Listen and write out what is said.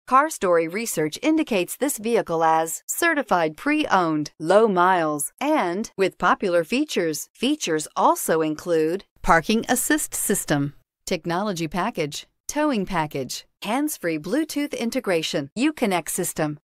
CarStory research indicates this vehicle as certified pre-owned, low miles, and with popular features. Features also include parking assist system, technology package, towing package, hands-free Bluetooth integration, Uconnect system,